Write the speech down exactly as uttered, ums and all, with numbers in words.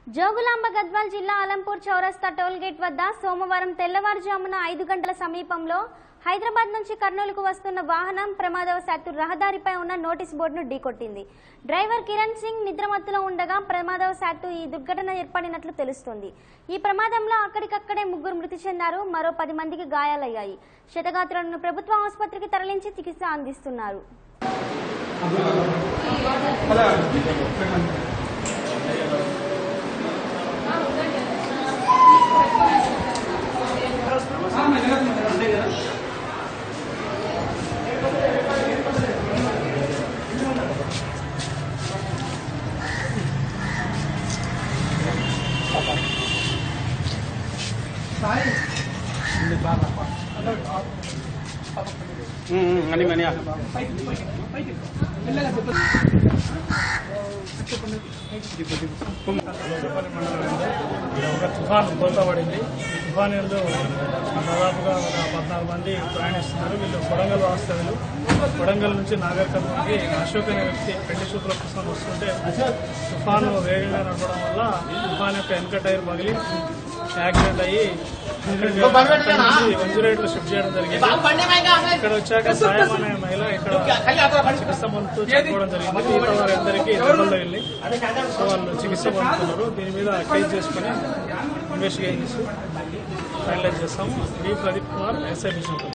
జోగులాంబ గద్వాల్ జిల్లా అలంపూర్ చౌరస్తా toll gate వద్ద సోమవారం తెల్లవారుజామున ఐదు గంటల సమీపంలో హైదరాబాద్ నుంచి కర్నూలుకు వస్తున్న వాహనం ప్రమాదవశాత్తు రహదారిపై ఉన్న నోటీస్ బోర్డును ఢీకొట్టింది. డ్రైవర్ కిరణ్ సింగ్ నిద్రమత్తులో ఉండగా ప్రమాదవశాత్తు ఈ దుర్ఘటన ఏర్పడినట్లు తెలుస్తోంది. ఈ ప్రమాదంలో అక్కడికక్కడే ముగ్గురు మృతి చెందారు. మరో పది మందికి గాయాలయ్యాయి. క్షతగాత్రులను ప్రభుత్వ ఆసుపత్రికి తరలించి చికిత్స అందిస్తున్నారు. అని మనీ ఒక తుఫాను కోతపడింది. ఈ తుఫాను ఎందు దాదాపుగా ఒక పద్నాలుగు మంది ప్రయాణిస్తున్నారు. వీళ్ళు కొడంగల్ వాస్తవ్యులు. కొడంగల్ నుంచి నాగర్ కర్నూలుకి అశోక్ అనే వ్యక్తి పెళ్లి చూపుల కోసం వస్తుంటే తుఫాను వేగంగా నడపడం వల్ల తుఫాన్ యొక్క వెనక టైర్ పగిలి యాక్సిడెంట్ అయ్యి వంజురేట్లు షిఫ్ట్ చేయడం జరిగింది. ఇక్కడ వచ్చాక సాయం అనే మహిళ ఇక్కడ చికిత్స పొందుతూ చనిపోవడం జరిగింది. మిగతా వారందరికీ దెబ్బలు తగిలి సో వాళ్ళు చికిత్స పొందుతున్నారు. దీని మీద కేసు చేసుకుని ఇన్వెస్టిగేషన్ ఫైనలైజ్ చేస్తాము. D Pradeep Kumar SI